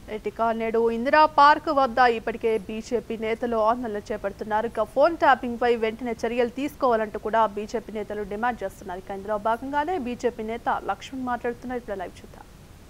ఇక నేడు ఇందిరా పార్క్ వద్ద ఇప్పటికే బీజేపీ నేతలు ఆందోళన చేపడుతున్నారు. ఇక ఫోన్ ట్యాపింగ్ పై వెంటనే చర్యలు తీసుకోవాలంటూ కూడా బీజేపీ నేతలు డిమాండ్ చేస్తున్నారు. ఇక ఇందులో భాగంగానే బీజేపీ నేత లక్ష్మణ్ మాట్లాడుతున్నారు. ఇప్పుడు లైవ్ చూద్దాం.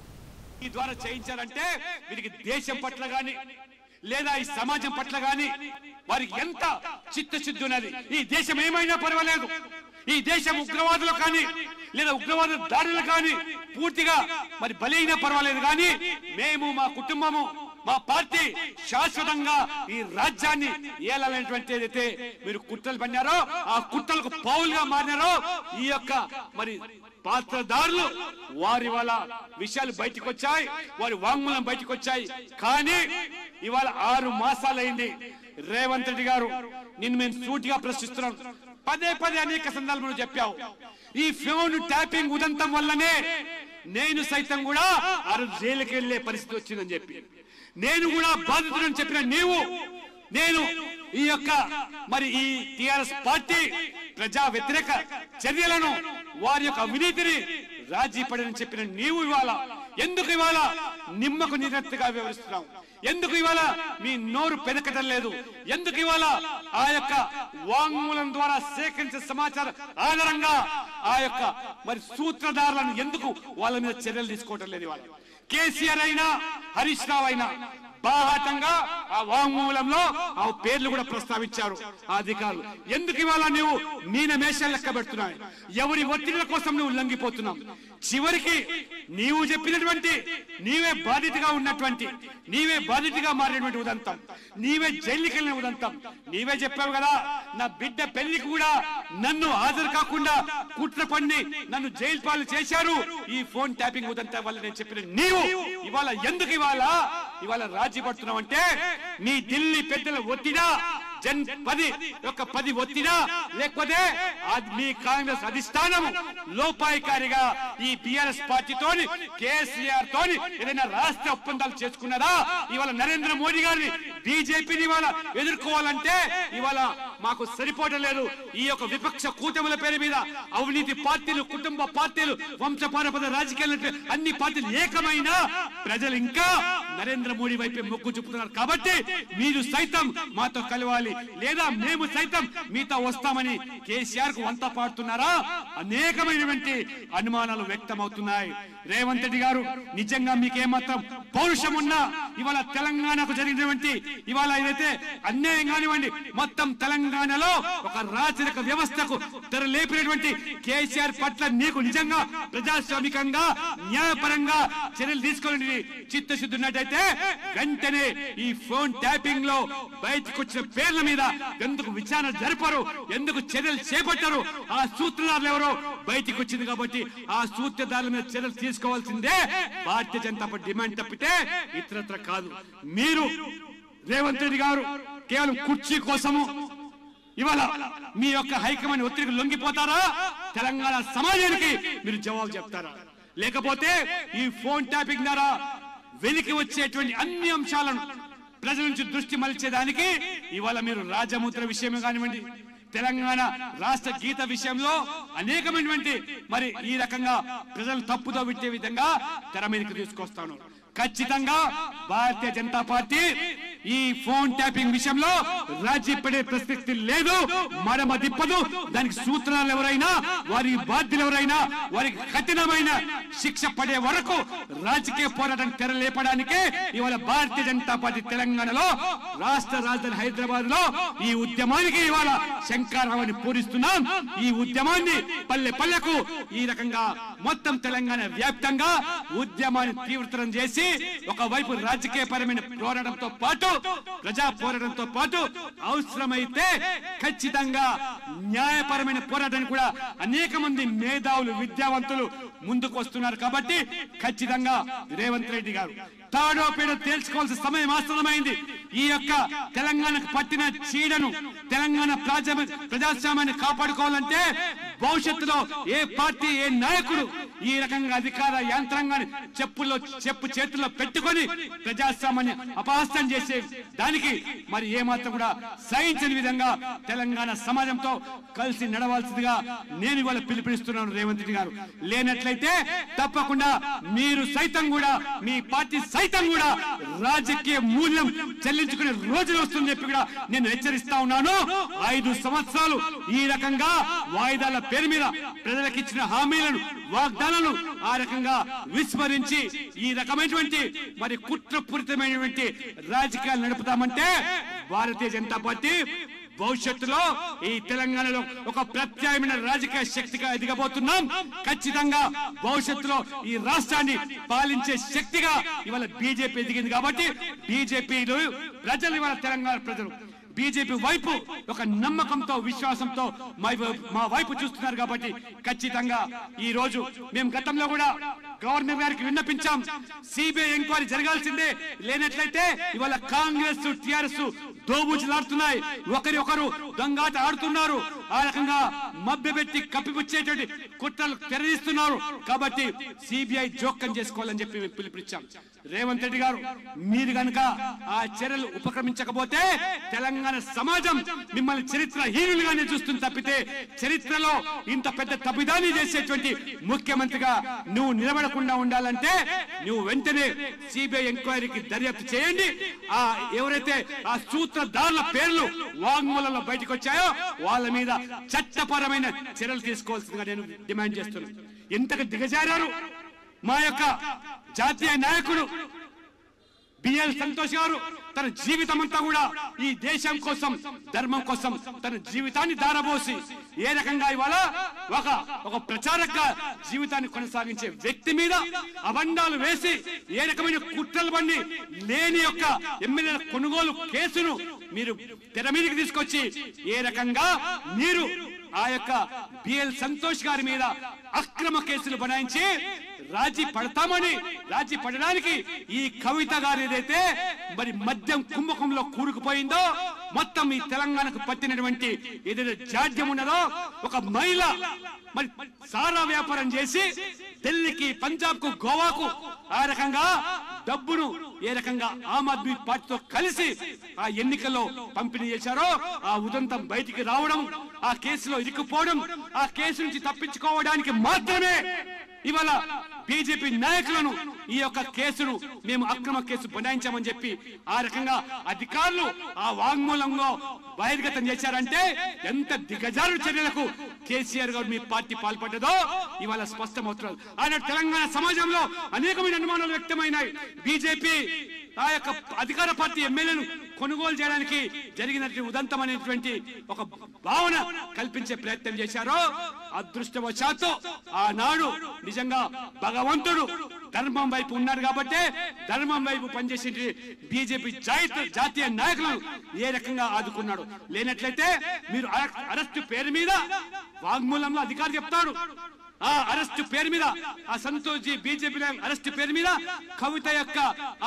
ఈ ద్వారా చేయించాలంటే వీరికి దేశం పట్ల గాని లేదా ఈ సమాజం పట్ల గాని వారికి ఎంత చిత్తశుద్ధి ఉన్నది. ఈ దేశం ఏమైనా పర్వాలేదు, ఈ దేశం ఉగ్రవాదులు కానీ లేదా ఉగ్రవాద దాడులు కానీ పూర్తిగా మరి బలైనా పర్వాలేదు, కానీ మేము మా కుటుంబము మా పార్టీ శాశ్వతంగా ఈ రాజ్యాన్ని ఏలాలనేటువంటి ఏదైతే మీరు కుట్రలు పన్నారో ఆ కుట్రలకు పౌలుగా మారినారో ఈ యొక్క మరి పాత్రదారులు వారి వాళ్ళ విషయాలు బయటకు వచ్చాయి, వారి వాంగ్మూలం బయటకు వచ్చాయి. కానీ ఇవాళ 6 మాసాలైంది. రేవంత్ రెడ్డి గారు నిన్ను మేము సూటిగా ప్రశ్నిస్తున్నాం. పదే పదే అనేక సందర్భాలు చెప్పావు. ఈ ఫోన్ ట్యాపింగ్ ఉదంతం వల్లనే నేను సైతం కూడా జైలుకి వెళ్లే పరిస్థితి వచ్చిందని చెప్పి నేను కూడా బాధితులని చెప్పిన నీవు, నేను ఈ యొక్క మరి ఈ టిఆర్ఎస్ పార్టీ ప్రజా వ్యతిరేక చర్యలను వారి యొక్క అవినీతిని రాజీ పడని చెప్పిన నీవు ఇవాళ ఎందుకు ఇవాళ నిమ్మకు నీరెత్తుగా వివరిస్తున్నావు? ఎందుకు ఇవాళ మీ నోరు పెదకటం లేదు? ఎందుకు ఇవాళ ఆ యొక్క వాంగ్మూలం ద్వారా సేకరించిన సమాచారం ఆధారంగా ఆ యొక్క మరి సూత్రధారులను ఎందుకు వాళ్ళ మీద చర్యలు తీసుకోవటం లేదు? ఇవాళ కేసీఆర్ అయినా హరీష్ రావు అయినా బాహాటంగా ఆ వాంగ్మూలంలో ఆ పేర్లు కూడా ప్రస్తావించారు ఆ అధికారులు. ఎందుకు ఇవాళ నువ్వు మీనమేషాలు లెక్క పెడుతున్నావు? ఎవరి ఒత్తిడిల కోసం నువ్వు లొంగిపోతున్నావు? చివరికి నీవు చెప్పినటువంటి నీవే బాధితుగా ఉన్నటువంటి నీవే బాధితుగా మారినటువంటి ఉదంతం, నీవే జైలుకి వెళ్ళిన ఉదంతం, నీవే చెప్పావు కదా నా బిడ్డ పెళ్లికి కూడా నన్ను హాజరు కాకుండా కుట్ర పన్ని నన్ను జైలు పాలు చేశారు ఈ ఫోన్ ట్యాపింగ్ ఉదంతం వల్ల నేను చెప్పిన నీవు ఇవాళ ఎందుకు ఇవాళ రాజీ పడుతున్నావు? అంటే మీ ఢిల్లీ పెద్దల ఒత్తిడా, జన్ 10 ఒత్తిడా, లేకపోతే మీ కాంగ్రెస్ అధిష్టానం లోపాయికారిగా ఈ బిఆర్ఎస్ పార్టీతోని కేసీఆర్ తోని ఏదైనా రాష్ట్ర ఒప్పందాలు చేసుకున్నదా? ఇవాళ నరేంద్ర మోడీ గారిని బీజేపీని ఇవాళ ఎదుర్కోవాలంటే ఇవాళ మాకు సరిపోవడం లేదు. ఈ యొక్క విపక్ష కూటముల పేరు మీద అవినీతి పార్టీలు, కుటుంబ పార్టీలు, వంశపారపద రాజకీయాలు అన్ని పార్టీలు ఏకమైనా ప్రజలు ఇంకా నరేంద్ర మోడీ వైపే మొగ్గు చూపుతున్నారు. కాబట్టి మీరు సైతం మాతో కలవాలి లేదా మేము సైతం మీతో వస్తామని కేసీఆర్ కు వంత పాడుతున్నారా? అనేకమైనటువంటి అనుమానాలు వ్యక్తం అవుతున్నాయి. రేవంత్ రెడ్డి గారు నిజంగా మీకేమాత్రం పౌరుషం ఉన్నా ఇవాళ తెలంగాణకు జరిగినటువంటి ఇవాళ ఏదైతే అన్యాయం కానివ్వండి, మొత్తం తెలంగాణలో ఒక రాచరిక వ్యవస్థకు తెరలేపినటువంటి కేసీఆర్ పట్ల నీకు నిజంగా ప్రజాస్వామికంగా న్యాయపరంగా చర్యలు తీసుకోవాలని చిత్తశుద్ధి ఉన్నట్టయితే వెంటనే ఈ ఫోన్ ట్యాపింగ్ లో బయటకు వచ్చిన పేర్ల మీద ఎందుకు విచారణ జరపరు? ఎందుకు చర్యలు చేపట్టరు? ఆ సూత్రధారులు ఎవరో బయటకు వచ్చింది కాబట్టి ఆ సూత్రధారుల మీద చర్యలు తీసుకోవాల్సిందే భారతీయ జనతా పార్టీ డిమాండ్ తప్పితే ఇతరత్ర కాదు. మీరు రేవంత్ రెడ్డి గారు కేవలం కుర్చీ కోసము ఇవాళ మీ యొక్క హైకమాండ్ ఒత్తిడికి లొంగిపోతారా? తెలంగాణ సమాజానికి మీరు జవాబు చెప్తారా? లేకపోతే ఈ ఫోన్ ట్యాపింగ్ ద్వారా వెలికి వచ్చేటువంటి అన్ని అంశాలను ప్రజల నుంచి దృష్టి మళ్చేదానికి ఇవాళ మీరు రాజముద్ర విషయమే కానివ్వండి, తెలంగాణ రాష్ట్ర గీత విషయంలో అనేకమైనటువంటి మరి ఈ రకంగా ప్రజలు తప్పుదో పెట్టే విధంగా తెర మీదకి తీసుకొస్తాను. ఖచ్చితంగా భారతీయ జనతా పార్టీ ఈ ఫోన్ ట్యాపింగ్ విషయంలో రాజీ పడే ప్రసక్తి లేదు, మరమ దిప్పదు. దానికి సూత్రాలు ఎవరైనా, వారి బాధ్యులు ఎవరైనా వారికి కఠినమైన శిక్ష పడే వరకు రాజకీయ పోరాటం తెరలేపడానికే ఇవాళ భారతీయ జనతా పార్టీ తెలంగాణలో రాష్ట్ర రాజధాని హైదరాబాద్ లో ఈ ఉద్యమానికి ఇవాళ శంకారావాన్ని పూరిస్తున్నాం. ఈ ఉద్యమాన్ని పల్లె పల్లెకు ఈ రకంగా మొత్తం తెలంగాణ వ్యాప్తంగా ఉద్యమాన్ని తీవ్రతరం చేసి ఒకవైపు రాజకీయ పరమైన పోరాటంతో పాటు ప్రజా పోరాటంతో పాటు అవసరమైతే ఖచ్చితంగా న్యాయపరమైన పోరాటాన్ని కూడా అనేక మంది మేధావులు, విద్యావంతులు ముందుకు వస్తున్నారు. కాబట్టి ఖచ్చితంగా రేవంత్ రెడ్డి గారు తాడో పేడో తేల్చుకోవాల్సిన సమయం ఆసన్నమైంది. ఈ యొక్క తెలంగాణకు పట్టిన చీడను, తెలంగాణ ప్రజాస్వామ్యాన్ని కాపాడుకోవాలంటే భవిష్యత్తులో ఏ పార్టీ, ఏ నాయకుడు ఈ రకంగా అధికార యంత్రాంగాన్ని చెప్పు చేతుల్లో పెట్టుకొని ప్రజాస్వామ్యాన్ని అపహాస్యం చేసే దానికి మరి ఏమాత్రం కూడా సహించని విధంగా తెలంగాణ సమాజంతో కలిసి నడవాల్సిందిగా నేను ఇవాళ పిలుపునిస్తున్నాను రేవంత్ రెడ్డి గారు. లేనట్లయితే తప్పకుండా మీరు సైతం కూడా మీ పార్టీ సైతం కూడా రాజకీయ మూల్యం చెల్లించుకునే రోజులు వస్తుందని చెప్పి కూడా నేను హెచ్చరిస్తా ఉన్నాను. 5 సంవత్సరాలు ఈ రకంగా వాయిదాల పేరు మీద ప్రజలకు ఇచ్చిన హామీలను వాగ్దానాలను ఆ రకంగా విస్మరించి ఈ రకమైనటువంటి మరి కుట్రపూరితమైనటువంటి రాజకీయాలు నడుపుతామంటే భారతీయ జనతా పార్టీ భవిష్యత్తులో ఈ తెలంగాణలో ఒక ప్రత్యామ్నాయ రాజకీయ శక్తిగా ఎదగబోతున్నాం. ఖచ్చితంగా భవిష్యత్తులో ఈ రాష్ట్రాన్ని పాలించే శక్తిగా ఇవాళ బీజేపీ ఎదిగింది. కాబట్టి బీజేపీలు ప్రజలు ఇవాళ తెలంగాణ ప్రజలు బీజేపీ వైపు ఒక నమ్మకంతో విశ్వాసంతో మా వైపు చూస్తున్నారు. కాబట్టి ఖచ్చితంగా ఈ రోజు మేము గతంలో కూడా గవర్నర్ గారికి విన్నపించాం, సిబిఐ ఎంక్వైరీ జరగాల్సిందే. లేనట్లయితే ఇవాళ కాంగ్రెస్ టిఆర్ఎస్ దోబూచులాడుతున్నాయి, ఒకరు దొంగాట ఆడుతున్నారు, ఆ రకంగా మభ్యపెట్టి కప్పిపుచ్చేటువంటి కుట్రలు తెరదీస్తున్నారు. కాబట్టి సిబిఐ జోక్యం చేసుకోవాలని చెప్పి పిలుపునిచ్చాం. రేవంత్ రెడ్డి గారు మీరు గనుక ఆ చర్యలు ఉపక్రమించకపోతే తెలంగాణ సమాజం మిమ్మల్ని చరిత్రహీనులుగానే చూస్తుంది తప్పితే చరిత్రలో ఇంత పెద్ద తప్పిదాన్ని చేసేటువంటి ముఖ్యమంత్రిగా నువ్వు నిలబడకుండా ఉండాలంటే నువ్వు వెంటనే సిబిఐ ఎంక్వైరీకి దర్యాప్తు చేయండి. ఆ ఎవరైతే ఆ సూత్రధారుల పేర్లు వాంగ్మూలంలో బయటకు వచ్చాయో వాళ్ళ మీద చట్టపరమైన చర్యలు తీసుకోవాల్సిందిగా నేను డిమాండ్ చేస్తున్నాను. ఎంతగా దిగజారారు మా యొక్క జాతీయ నాయకుడు బిఎల్ సంతోష్ గారు. తన జీవితం అంతా కూడా ఈ దేశం కోసం ధర్మం కోసం తన జీవితాన్ని దారబోసి ఏ రకంగా ఇవాళ ఒక ప్రచారక జీవితాన్ని కొనసాగించే వ్యక్తి మీద అబండాలు వేసి ఏ రకమైన కుట్రలు బండి లేని యొక్క ఎమ్మెల్యేల కొనుగోలు కేసును మీరు తెర మీదకి తీసుకొచ్చి ఏ రకంగా మీరు ఆ యొక్క బిఎల్ సంతోష్ గారి మీద అక్రమ కేసులు బనాయించి రాజీ పడడానికి ఈ కవిత గారు ఏదైతే మరి మద్యం కుంభకంలో కూరుకుపోయిందో మొత్తం ఈ తెలంగాణకు పట్టినటువంటి ఏదైతే జాడ్యం ఉన్నదో ఒక మహిళ మరి సారా వ్యాపారం చేసి ఢిల్లీకి పంజాబ్ కు గోవాకు ఆ రకంగా డబ్బును ఏ రకంగా ఆమ్ ఆద్మీ పార్టీతో కలిసి ఆ ఎన్నికల్లో పంపిణీ చేశారో ఆ ఉదంతం బయటికి రావడం, ఆ కేసులో ఇరుక్కుపోవడం, ఆ కేసు నుంచి తప్పించుకోవడానికి మాత్రమే ఇవాళ బీజేపీ నాయకులను ఈ యొక్క కేసును మేము అక్రమ కేసు బనాయించామని చెప్పి ఆ రకంగా అధికారులు ఆ వాంగ్మూలంలో బహిర్గతం చేశారంటే ఎంత దిగజారు చర్యలకు కేసీఆర్ గారు మీ పార్టీ పాల్పడ్డదో ఇవాళ స్పష్టమవుతున్నారు. ఆయన తెలంగాణ సమాజంలో అనేకమైన అనుమానాలు వ్యక్తమైనాయి. బీజేపీ ఆ యొక్క అధికార పార్టీ ఎమ్మెల్యేను కొనుగోలు చేయడానికి జరిగినటువంటి ఉదంతం అనేటువంటి ఒక భావన కల్పించే ప్రయత్నం చేశారో అదృష్టవశాత్తు ఆనాడు నిజంగా భగవంతుడు ధర్మం వైపు ఉన్నారు కాబట్టి ధర్మం వైపు పనిచేసే బీజేపీ జాతీయ నాయకులను ఏ రకంగా ఆదుకున్నాడు. లేనట్లయితే మీరు అరెస్టు పేరు మీద వాంగ్మూలంలో అధికారి చెప్తాడు, ఆ అరెస్టు పేరు మీద ఆ సంతోష్ జీ బీజేపీ అరెస్టు పేరు మీద కవిత యొక్క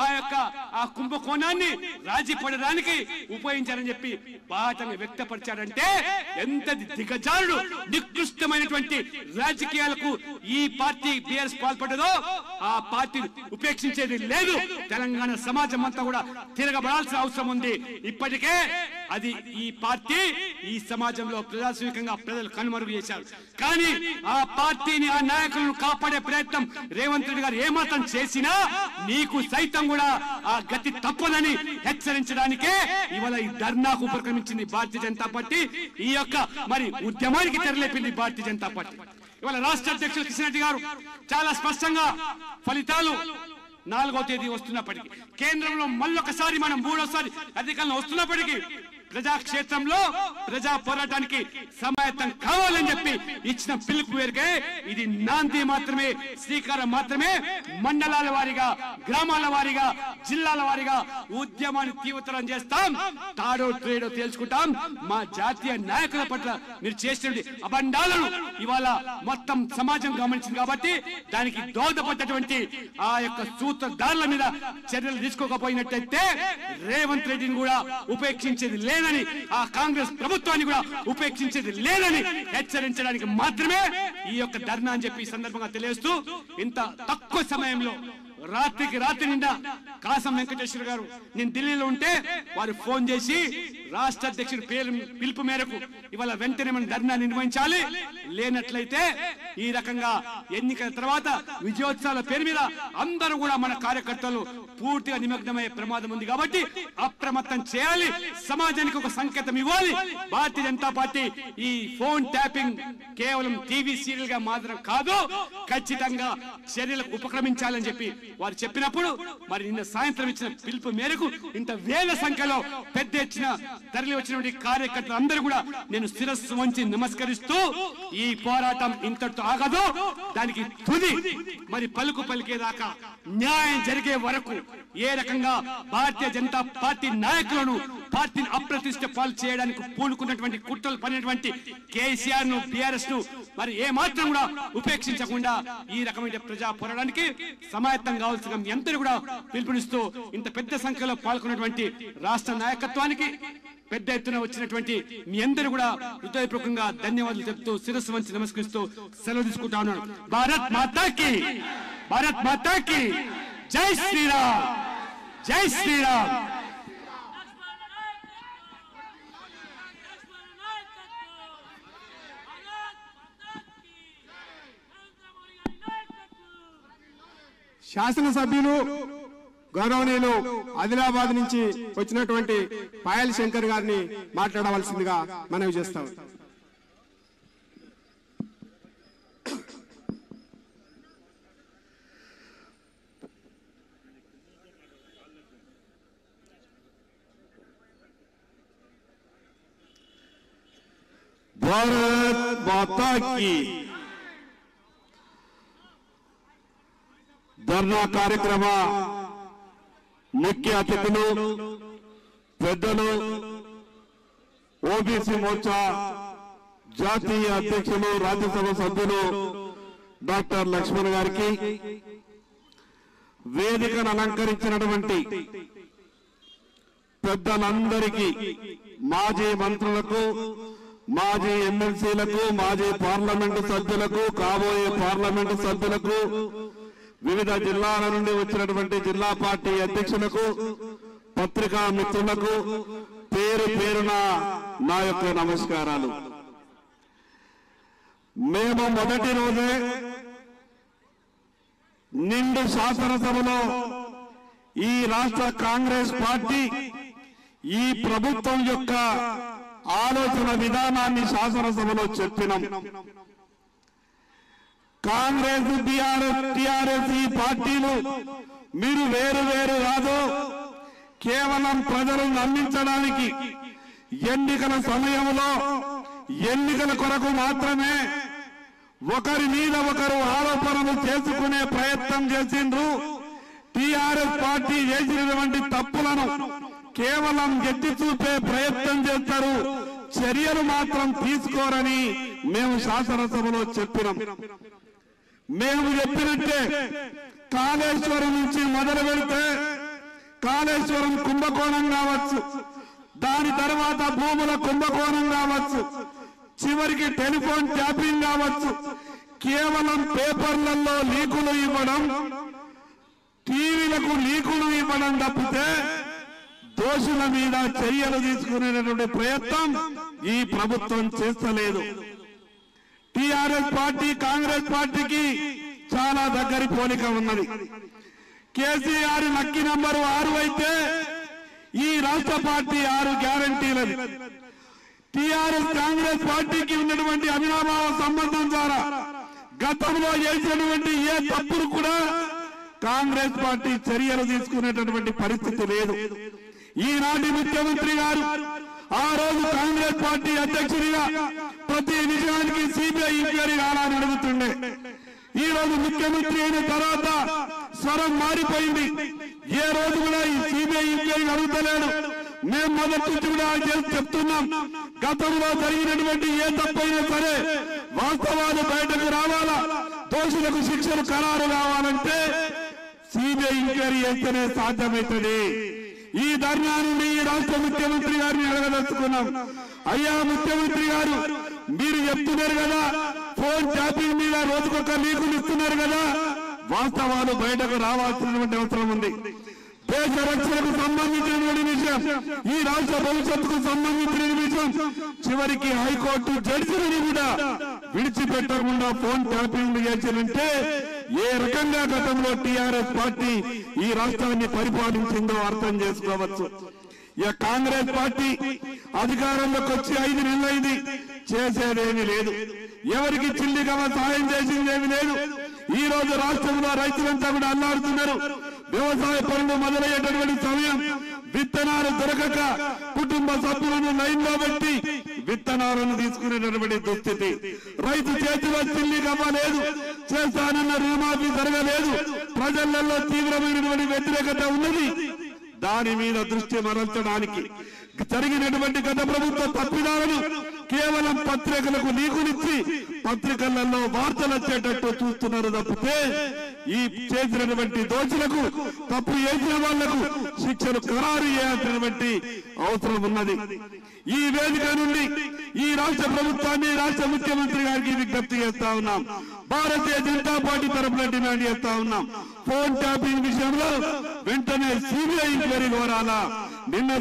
ఆ కుంభకోణాన్ని రాజీ పడడానికి ఉపయోగించారని చెప్పి బాటంగా వ్యక్తపరిచారంటే ఎంత దిగజారుడు నికృష్టమైనటువంటి రాజకీయాలకు ఈ పార్టీ బీఆర్ఎస్ పాల్పడ్డదో ఆ పార్టీని ఉపేక్షించేది లేదు. తెలంగాణ సమాజం అంతా కూడా తిరగబడాల్సిన అవసరం ఉంది. ఇప్పటికే అది ఈ పార్టీ ఈ సమాజంలో ప్రజాస్వామికంగా ప్రజలు కనుమరుగు చేశారు. కానీ ఆ పార్టీని ఆ నాయకులను కాపాడే ప్రయత్నం రేవంత్ రెడ్డి గారు ఏమాత్రం చేసినా నీకు సైతం కూడా ఆ గతి తప్పదని హెచ్చరించడానికే ఇవాళ ఈ ధర్నాకు ఉపక్రమించింది భారతీయ జనతా పార్టీ. ఈ యొక్క మరి ఉద్యమానికి తెరలేపింది భారతీయ జనతా పార్టీ. ఇవాళ రాష్ట్ర అధ్యక్షులు కిషన్ రెడ్డి గారు చాలా స్పష్టంగా ఫలితాలు 4వ తేదీ వస్తున్నప్పటికీ కేంద్రంలో మళ్ళొకసారి మనం 3వసారి అధికారంలో వస్తున్నప్పటికీ ప్రజాక్షేత్రంలో ప్రజా పోరాటానికి సమాయత్తం కావాలని చెప్పి ఇచ్చిన పిలుపు మేరకే ఇది నాంది మాత్రమే, శ్రీకారం మాత్రమే. మండలాల వారీగా, గ్రామాల వారీగా, జిల్లాల వారీగా ఉద్యమాన్ని తీవ్రతరం చేస్తాం. తాడో ట్రేడో తేల్చుకుంటాం. మా జాతీయ నాయకుల పట్ల మీరు చేసినటువంటి అబండాలను ఇవాళ మొత్తం సమాజం గమనించింది కాబట్టి దానికి దోహదపడ్డటువంటి ఆ యొక్క సూత్రధారుల మీద చర్యలు తీసుకోకపోయినట్టయితే రేవంత్ రెడ్డిని కూడా ఉపేక్షించేది లేదు. లేదని ఆ కాంగ్రెస్ ప్రభుత్వాన్ని కూడా ఉపేక్షించేది లేదని హెచ్చరించడానికి మాత్రమే ఈ యొక్క ధర్నా అని చెప్పి ఈ సందర్భంగా తెలియజేస్తూ ఇంత తక్కువ సమయంలో రాత్రికి రాత్రి నిండా కాసం వెంకటేశ్వర గారు నేను ఢిల్లీలో ఉంటే వారు ఫోన్ చేసి రాష్ట్ర అధ్యక్షుడి పిలుపు మేరకు ఇవాళ వెంటనే మనం ధర్నా నిర్వహించాలి, లేనట్లయితే ఈ రకంగా ఎన్నికల తర్వాత విజయోత్సవాల పేరు మీద అందరూ కూడా మన కార్యకర్తలు పూర్తిగా నిమగ్నమయ్యే ప్రమాదం ఉంది కాబట్టి అప్రమత్తం చేయాలి, సమాజానికి ఒక సంకేతం ఇవ్వాలి. భారతీయ జనతా పార్టీ ఈ ఫోన్ ట్యాపింగ్ కేవలం టీవీ సీరియల్ గా మాత్రం కాదు, ఖచ్చితంగా చర్యలకు ఉపక్రమించాలని చెప్పి వారు చెప్పినప్పుడు మరి నిన్న సాయంత్రం ఇచ్చిన పిలుపు మేరకు ఇంత వేల సంఖ్యలో పెద్ద ఎత్తున తరలి వచ్చినటువంటి కార్యకర్తలు అందరూ కూడా నేను శిరస్సు వంచి నమస్కరిస్తూ ఈ పోరాటం ఇంతటితో ఆగదు, దానికి తుది మరి పలుకు పలికేదాకా న్యాయం జరిగే వరకు ఏ రకంగా భారతీయ జనతా పార్టీ నాయకులను పార్టీని అప్రతిష్ట పాలు చేయడానికి పూనుకున్నటువంటి కుట్రలు పడినటువంటి కేసీఆర్ ను బీఆర్ఎస్ ను మరి ఏ మాత్రం కూడా ఉపేక్షించకుండా ఈ రకమైన ప్రజా పోరాటానికి సమాయత్తం కావాల్సిన మీ అందరూ కూడా పిలుపునిస్తూ ఇంత పెద్ద సంఖ్యలో పాల్గొన్నటువంటి రాష్ట్ర నాయకత్వానికి పెద్ద ఎత్తున వచ్చినటువంటి మీ అందరూ కూడా హృదయపూర్వకంగా ధన్యవాదాలు చెప్తూ శిరస్సు వంచి నమస్కరిస్తూ సెలవు తీసుకుంటా ఉన్నాను. భారత్ మాతాకి, భారత్ మాతాకి జై శ్రీరామ్, జై శ్రీరామ్. శాసనసభ్యులు గౌరవనీయులు ఆదిలాబాద్ నుంచి వచ్చినటువంటి పాయల్ శంకర్ గారిని మాట్లాడవలసిందిగా మనవి చేస్తాం. భారత్ మాతా కీ. ధర్నా కార్యక్రమ ముఖ్య అతిథులు పెద్దలు ఓబీసీ మోర్చా జాతీయ అధ్యక్షులు రాజ్యసభ సభ్యులు డాక్టర్ లక్ష్మణ్ గారికి, వేదికను అలంకరించినటువంటి పెద్దలందరికీ, మాజీ మంత్రులకు, మాజీ ఎమ్మెల్సీలకు, మాజీ పార్లమెంటు సభ్యులకు, కాబోయే పార్లమెంటు సభ్యులకు, వివిధ జిల్లాల నుండి వచ్చినటువంటి జిల్లా పార్టీ అధ్యక్షులకు, పత్రికా మిత్రులకు పేరు పేరున నా యొక్క నమస్కారాలు. మేము మొదటి రోజే నిండు శాసనసభలో ఈ రాష్ట్ర కాంగ్రెస్ పార్టీ ఈ ప్రభుత్వం యొక్క ఆలోచన విధానాన్ని శాసనసభలో చెప్పినాం. కాంగ్రెస్, టిఆర్ఎస్ ఈ పార్టీలు మీరు వేరు వేరు కాదు, కేవలం ప్రజలను నమ్మించడానికి ఎన్నికల సమయంలో ఎన్నికల కొరకు మాత్రమే ఒకరి మీద ఒకరు ఆరోపణలు చేసుకునే ప్రయత్నం చేసిండ్రు. టిఆర్ఎస్ పార్టీ చేసినటువంటి తప్పులను కేవలం ఎత్తి చూపే ప్రయత్నం చేస్తారు, చర్యలు మాత్రం తీసుకోరని మేము శాసనసభలో చెప్పినాం. మేము చెప్పినట్టే కాళేశ్వరం నుంచి మొదలు పెడితే కాళేశ్వరం కుంభకోణం కావచ్చు, దాని తర్వాత భూముల కుంభకోణం కావచ్చు, చివరికి టెలిఫోన్ ట్యాపింగ్ కావచ్చు, కేవలం పేపర్లలో లీకులు ఇవ్వడం, టీవీలకు లీకులు ఇవ్వడం తప్పితే దోషుల మీద చర్యలు తీసుకునేటువంటి ప్రయత్నం ఈ ప్రభుత్వం చేస్తలేదు. టిఆర్ఎస్ పార్టీ కాంగ్రెస్ పార్టీకి చాలా దగ్గరి పోలిక ఉన్నది. కేసీఆర్ లక్కీ నంబరు 6 అయితే ఈ రాష్ట్ర పార్టీ 6 గ్యారంటీలది. టిఆర్ఎస్ కాంగ్రెస్ పార్టీకి ఉన్నటువంటి అవినాభావ సంబంధం ద్వారా గతంలో చేసినటువంటి ఏ తప్పులు కూడా కాంగ్రెస్ పార్టీ చర్యలు తీసుకునేటటువంటి పరిస్థితి లేదు. ఈనాటి ముఖ్యమంత్రి గారు ఆ రోజు కాంగ్రెస్ పార్టీ అధ్యక్షుడిగా ప్రతి విషయానికి సిబిఐ ఎంక్వైరీ కావాలని అడుగుతుండే. ఈ రోజు ముఖ్యమంత్రి అయిన తర్వాత స్వరం మారిపోయింది. ఏ రోజు కూడా ఈ సిబిఐ ఎంక్వైరీ అడుగుతలేడు. మేము మొదటి నుంచి కూడా చెప్తున్నాం, గతంలో జరిగినటువంటి ఏ తప్పైనా సరే వాస్తవాలు బయటకు రావాలా, దోషులకు శిక్షలు ఖరారు కావాలంటే సిబిఐ ఎంక్వైరీ చేస్తేనే సాధ్యమవుతుంది. ఈ ధర్నా నుండి ఈ రాష్ట్ర ముఖ్యమంత్రి గారిని అడగదలుచుకున్నాం. అయ్యా ముఖ్యమంత్రి గారు, మీరు చెప్తున్నారు కదా ఫోన్ ట్యాపింగ్ మీద రోజుకొక లీకులు ఇస్తున్నారు కదా, వాస్తవాలు బయటకు రావాల్సినటువంటి అవసరం ఉంది. దేశ రక్షణకు సంబంధించినటువంటి విషయం, ఈ రాష్ట్ర భవిష్యత్తుకు సంబంధించిన విషయం, చివరికి హైకోర్టు జడ్జిని కూడా విడిచిపెట్టకుండా ఫోన్ ట్యాపింగ్ చేసినంటే ఏ రకంగా గతంలో టీఆర్ఎస్ పార్టీ ఈ రాష్ట్రాన్ని పరిపాలించిందో అర్థం చేసుకోవచ్చు. ఇక కాంగ్రెస్ పార్టీ అధికారంలోకి వచ్చి 5 నెలలైంది, చేసేదేమీ లేదు. ఎవరికి చిల్లిగవ సాయం చేసిందేమీ లేదు. ఈ రోజు రాష్ట్రంలో రైతులంతా కూడా అల్లాడుతున్నారు. వ్యవసాయ పనులు మొదలయ్యేటటువంటి సమయం, విత్తనాలు దొరకక కుటుంబ సభ్యులను లైన్ లో పెట్టి విత్తనాలను తీసుకునేటటువంటి దుస్థితి. రైతు చేతిలో చిల్లి గవ్వలేదు, చేస్తానన్న రుణమాఫీ జరగలేదు. ప్రజలలో తీవ్రమైనటువంటి వ్యతిరేకత ఉన్నది. దాని మీద దృష్టి మరల్చడానికి జరిగినటువంటి గత ప్రభుత్వ తప్పిదాలను కేవలం పత్రికలకు లీకులిచ్చి పత్రికలలో వార్తలు వచ్చేటట్టు చూస్తున్నారు తప్పితే ఈ చేసినటువంటి దోషులకు, తప్పు చేసిన వాళ్లకు శిక్షలు ఖరారు చేయాల్సినటువంటి అవసరం ఉన్నది. ఈ వేదిక నుండి ఈ రాష్ట్ర ప్రభుత్వాన్ని, రాష్ట్ర ముఖ్యమంత్రి గారికి విజ్ఞప్తి చేస్తా ఉన్నాం. భారతీయ జనతా పార్టీ తరఫున డిమాండ్ చేస్తా ఉన్నాం. ఫోన్ ట్యాపింగ్ విషయంలో వెంటనే సిబిఐ ఎంక్వైరీ కోరాలా. నిన్న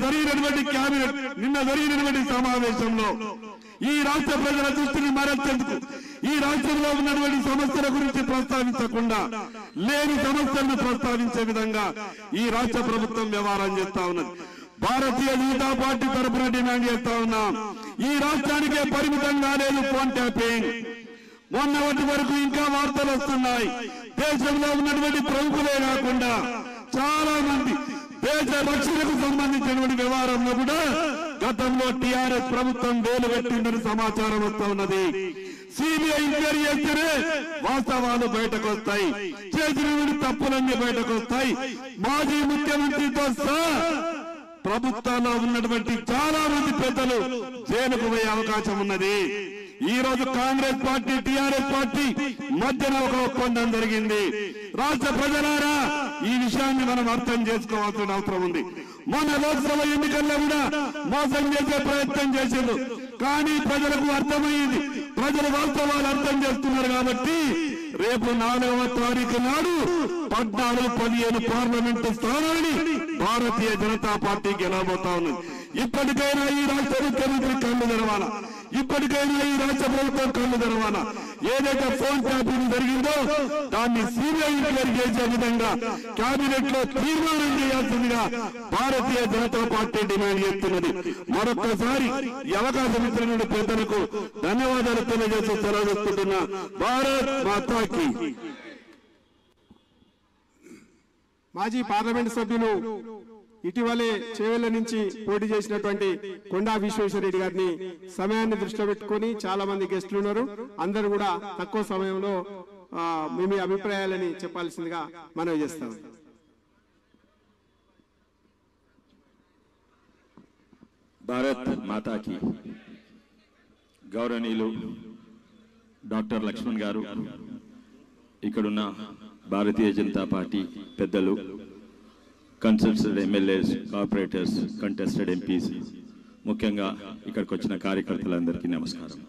జరిగినటువంటి సమావేశంలో ఈ రాష్ట్ర ప్రజల దృష్టిని మరల్చేందుకు, ఈ రాష్ట్రంలో ఉన్నటువంటి సమస్యల గురించి ప్రస్తావించకుండా లేని సమస్యలను ప్రస్తావించే విధంగా ఈ రాష్ట్ర ప్రభుత్వం వ్యవహారం చేస్తా ఉన్నది. భారతీయ జనతా పార్టీ తరఫున డిమాండ్ చేస్తా ఉన్నాం. ఈ రాష్ట్రానికే పరిమితం కాలేదు ఫోన్ ట్యాపింగ్. మొన్నటి వరకు ఇంకా వార్తలు వస్తున్నాయి. దేశంలో ఉన్నటువంటి ప్రముఖులే కాకుండా చాలా మంది దేశ రక్షణకు సంబంధించినటువంటి వ్యవహారంలో కూడా గతంలో టీఆర్ఎస్ ప్రభుత్వం వేలు పెట్టిందని సమాచారం వస్తా ఉన్నది. సిబిఐ ఎంక్వైరీ చేస్తేనే వాస్తవాలు బయటకు వస్తాయి, చేసినటువంటి తప్పులన్నీ బయటకు వస్తాయి. మాజీ ముఖ్యమంత్రితో సహా ప్రభుత్వంలో ఉన్నటువంటి చాలా మంది పెద్దలు జైలుకు పోయే అవకాశం ఉన్నది. ఈ రోజు కాంగ్రెస్ పార్టీ, టీఆర్ఎస్ పార్టీ మధ్యన ఒక ఒప్పందం జరిగింది. రాష్ట్ర ప్రజలారా, ఈ విషయాన్ని మనం అర్థం చేసుకోవాల్సిన అవసరం ఉంది. మొన్న లోక్సభ ఎన్నికల్లో కూడా మోసం చేసే ప్రయత్నం చేసిండు. కానీ ప్రజలకు అర్థమైంది, ప్రజలు వాస్తవాలు అర్థం చేస్తున్నారు. కాబట్టి రేపు 4వ తారీఖు నాడు 14-15 పార్లమెంటు స్థానాన్ని భారతీయ జనతా పార్టీ గెలవబోతా ఉన్నది. ఇప్పటికైనా ఈ రాష్ట్ర ముఖ్యమంత్రి కళ్ళు తెరవాలా, ఇప్పటికైనా ఈ రాష్ట్ర ప్రభుత్వం కళ్ళు తెరవాలా. ఏదైతే ఫోన్ ట్యాపింగ్ జరిగిందో దాన్ని సిబిఐ ఎంక్వైరీ చేసే విధంగా కేబినెట్ లో తీర్మానం చేయాల్సిందిగా భారతీయ జనతా పార్టీ డిమాండ్ చేస్తున్నది. మరొక్కసారి ఈ అవకాశం ఇచ్చిన పెద్దలకు ధన్యవాదాలు తెలియజేస్తూ సెలవుస్తున్నా. భారత్ మాతాకి. మాజీ పార్లమెంట్ సభ్యులు ఇటీవలే చేవెళ్ల నుంచి పోటీ చేసినటువంటి కొండా విశ్వేశ్వరరెడ్డి గారిని సమయాన్ని దృష్టిలో పెట్టుకుని చాలా మంది గెస్టులు ఉన్నారు. అందరూ కూడా తక్కువ సమయంలో మీ అభిప్రాయాలని చెప్పాల్సిందిగా మనవి చేస్తాం. భారత్ మాతాకి. గౌరవనీయులు డాక్టర్ లక్ష్మణ్ గారు, ఇక్కడున్న భారతీయ జనతా పార్టీ పెద్దలు, consulted MLAs, corporators, contested MPs, ముఖ్యంగా ఇక్కడికి వచ్చిన కార్యకర్తలందరికీ నమస్కారం.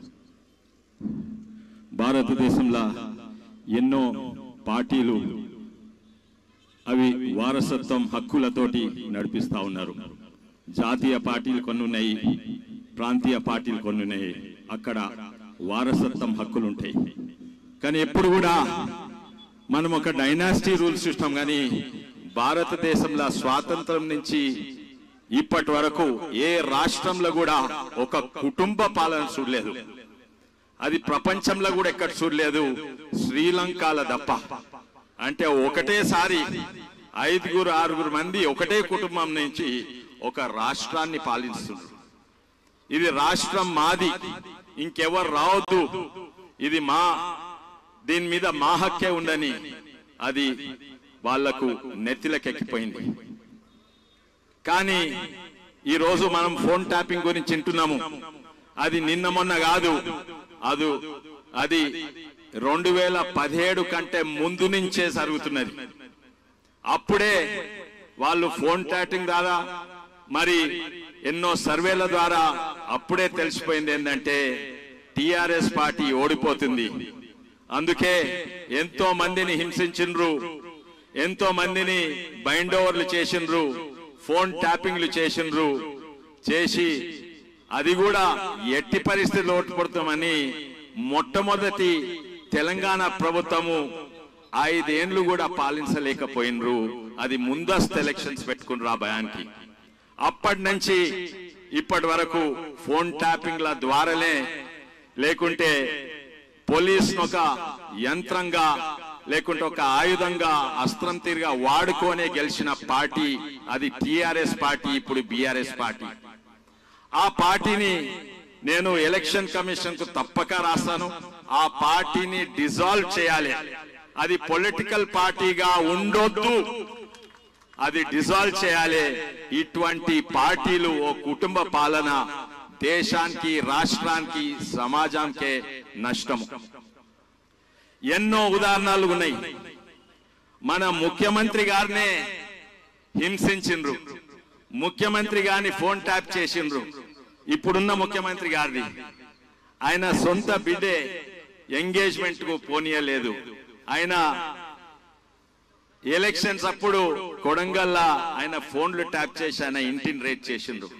భారతదేశంలో ఎన్నో పార్టీలు అవి వారసత్వం హక్కులతోటి నడిపిస్తూ ఉన్నారు. జాతీయ పార్టీలు కొన్ని ఉన్నాయి, ప్రాంతీయ పార్టీలు కొన్ని ఉన్నాయి. అక్కడ వారసత్వం హక్కులు ఉంటాయి. కానీ ఎప్పుడు కూడా మనం ఒక డైనాసిటీ రూల్ సిస్టమ్, కానీ భారతదేశంలో స్వాతంత్రం నుంచి ఇప్పటి వరకు ఏ రాష్ట్రంలో కూడా ఒక కుటుంబ పాలన చూడలేదు. అది ప్రపంచంలో కూడా ఎక్కడ చూడలేదు, శ్రీలంకలో తప్ప. అంటే ఒకటేసారి 5-6 మంది ఒకటే కుటుంబం నుంచి ఒక రాష్ట్రాన్ని పాలిస్తున్నారు. ఇది రాష్ట్రం మాది, ఇంకెవరు రావద్దు, ఇది మా, దీని మీద మా హక్కే ఉండని అది వాళ్లకు నెత్తిలకెక్కిపోయింది. కానీ ఈరోజు మనం ఫోన్ ట్యాపింగ్ గురించి వింటున్నాము. అది నిన్న మొన్న కాదు, అది 2017 కంటే ముందు నుంచే జరుగుతున్నది. అప్పుడే వాళ్ళు ఫోన్ ట్యాపింగ్ ద్వారా మరి ఎన్నో సర్వేల ద్వారా అప్పుడే తెలిసిపోయింది ఏంటంటే టిఆర్ఎస్ పార్టీ ఓడిపోతుంది. అందుకే ఎంతో మందిని హింసించిండ్రు, ఎంతో మందిని బైండ్ ఓవర్లు చేసిండ్రు, ఫోన్ ట్యాపింగ్లు చేసి అది కూడా ఎట్టి పరిస్థితుల్లో ఓడిపోతామని మొట్టమొదటి తెలంగాణ ప్రభుత్వము 5 ఏళ్లు కూడా పాలించలేకపోయినరు. అది ముందస్తు ఎలక్షన్స్ పెట్టుకున్నారు ఆ భయానికి. అప్పటి నుంచి ఇప్పటి వరకు ఫోన్ ట్యాపింగ్ల ద్వారానే, లేకుంటే పోలీసును ఒక యంత్రంగా లేకుంటే ఒక ఆయుధంగా అస్త్రం తీరుగా వాడుకోనే గెలిచిన పార్టీ అది టిఆర్ఎస్ పార్టీ, ఇప్పుడు బిఆర్ఎస్ పార్టీ. ఆ పార్టీని నేను ఎలక్షన్ కమిషన్ కు తప్పక రాస్తాను. ఆ పార్టీని డిజాల్వ్ చేయాలి. అది పొలిటికల్ పార్టీగా ఉండొద్దు, అది డిజాల్వ్ చేయాలి. ఇటువంటి పార్టీలు ఓ కుటుంబ పాలన దేశానికి, రాష్ట్రానికి, సమాజానికే నష్టం. ఎన్నో ఉదాహరణలు ఉన్నాయి. మన ముఖ్యమంత్రి గారినే హింసించిండ్రు, ముఖ్యమంత్రి గారిని ఫోన్ ట్యాప్ చేసిండ్రు. ఇప్పుడున్న ముఖ్యమంత్రి గారిని ఆయన సొంత బిడ్డే ఎంగేజ్మెంట్ కు పోనీయలేదు. ఆయన ఎలక్షన్స్ అప్పుడు కొడంగల్లా ఆయన ఫోన్లు ట్యాప్ చేసి ఆయన ఇంటిని రేట్ చేసిండ్రు.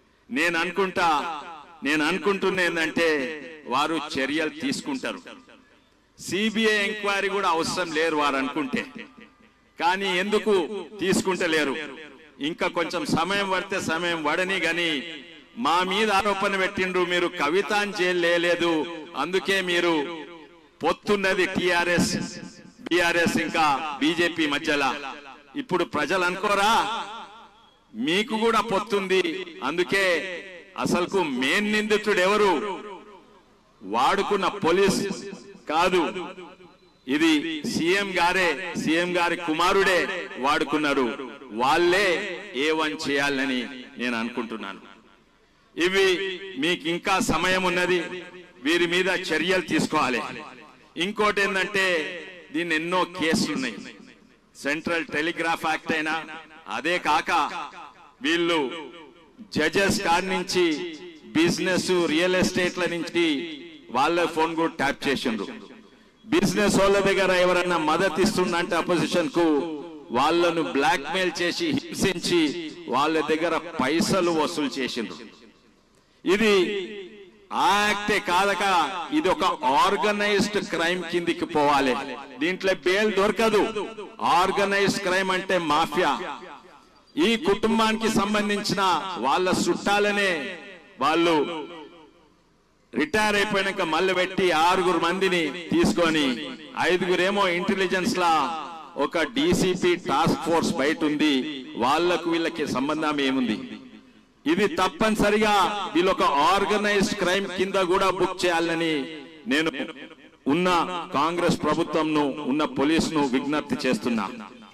నేను అనుకుంటున్నా ఏంటంటే వారు చర్యలు తీసుకుంటారు. సిబిఐ ఎంక్వైరీ కూడా అవసరం లేరు వారు అనుకుంటే, కానీ ఎందుకు తీసుకుంటలేరు? ఇంకా కొంచెం సమయం పడితే సమయం పడని గాని మా మీద ఆరోపణ పెట్టిండ్రు, మీరు కవితాన్ చేయలేదు, అందుకే మీరు పొత్తున్నది టిఆర్ఎస్ బిఆర్ఎస్ ఇంకా బీజేపీ మధ్యలో. ఇప్పుడు ప్రజలు అనుకోరా మీకు కూడా పొత్తుంది, అందుకే అసలుకు మెయిన్ నిందితుడు ఎవరు? వాడుకున్న పోలీస్ కాదు, ఇది సీఎం గారి కుమారుడే వాడుకున్నారు. వాళ్ళే A1 చేయాలని నేను అనుకుంటున్నాను. ఇవి మీకు ఇంకా సమయం ఉన్నది, వీరి మీద చర్యలు తీసుకోవాలి. ఇంకోటి ఏంటంటే దీన్ని ఎన్నో కేసులు ఉన్నాయి. సెంట్రల్ టెలిగ్రాఫ్ యాక్ట్ అయినా, అదే కాక వీళ్ళు జడ్జెస్ కాడి నుంచి బిజినెస్ రియల్ ఎస్టేట్ల నుంచి వాళ్ళ ఫోన్ కూడా ట్యాప్ చేసిండ్రు. బిజినెస్ వాళ్ళ దగ్గర ఎవరైనా మద్దతు ఇస్తుందంటే అపోజిషన్ కు వాళ్ళను బ్లాక్ మెయిల్ చేసి హింసించి వాళ్ళ దగ్గర పైసలు వసూలు చేసిండ్రు. ఇది ఆ యాక్టే కాదక ఇది ఒక ఆర్గనైజ్డ్ క్రైమ్ కిందికి పోవాలి. దీంట్లో బెయిల్ దొరకదు. ఆర్గనైజ్డ్ క్రైమ్ అంటే మాఫియా. ఈ కుటుంబానికి సంబంధించిన వాళ్ళ చుట్టాలనే వాళ్ళు రిటైర్ అయిపోయినాక మళ్ళీ పెట్టి 6 మందిని తీసుకొని 5 ఇంటెలిజెన్స్ లా ఒక డీసీపీ టాస్క్ ఫోర్స్ బయట ఉంది. వాళ్లకు వీళ్ళకి సంబంధం ఏముంది? ఇది తప్పనిసరిగా వీళ్ళొక ఆర్గనైజ్డ్ క్రైమ్ కింద కూడా బుక్ చేయాలని నేను ఉన్న కాంగ్రెస్ ప్రభుత్వంను, ఉన్న పోలీసును విజ్ఞప్తి చేస్తున్నా.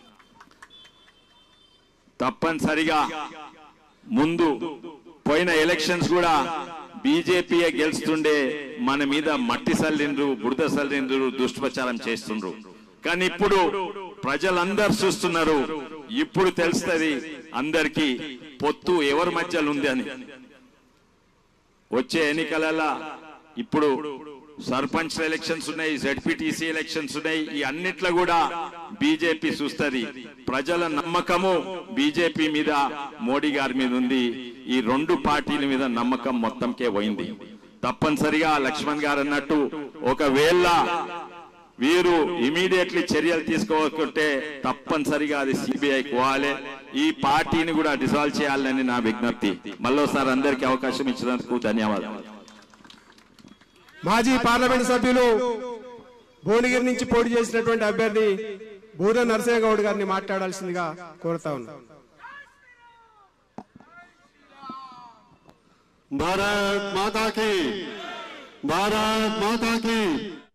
తప్పనిసరిగా ముందు పోయిన ఎలక్షన్స్ కూడా బీజేపీయే గెలుస్తుండే, మన మీద మట్టి సల్లిండ్రు, బురద సల్లిండ్రు, దుష్ప్రచారం చేస్తుండ్రు. కానీ ఇప్పుడు ప్రజలందరూ చూస్తున్నారు. ఇప్పుడు తెలుస్తుంది అందరికీ పొత్తు ఎవరి మధ్యలో ఉంది అని. వచ్చే ఎన్నికలలో ఇప్పుడు సర్పంచ్ ఎలక్షన్స్ ఉన్నాయి, జెడ్పీటీసీ ఎలక్షన్స్ ఉన్నాయి. ఈ అన్నిట్లో కూడా బీజేపీ చూస్తుంది. ప్రజల నమ్మకము బీజేపీ మీద, మోడీ గారి మీద ఉంది. ఈ 2 పార్టీల మీద నమ్మకం మొత్తంకే పోయింది. తప్పనిసరిగా లక్ష్మణ్ గారు అన్నట్టు ఒకవేళ వీరు ఇమీడియట్లీ చర్యలు తీసుకోవాలంటే తప్పనిసరిగా అది సిబిఐ పోవాలి. ఈ పార్టీని కూడా డిసాల్వ్ చేయాలని నా విజ్ఞప్తి. మళ్ళోసారి అందరికీ అవకాశం ఇచ్చినందుకు ధన్యవాదాలు. మాజీ పార్లమెంట్ సభ్యులు భువనగిరి నుంచి పోటీ చేసినటువంటి అభ్యర్థి బూర నరసింహ గౌడ్ గారిని మాట్లాడాల్సిందిగా కోరుతా ఉన్నా. भारत माता की, भारत माता की।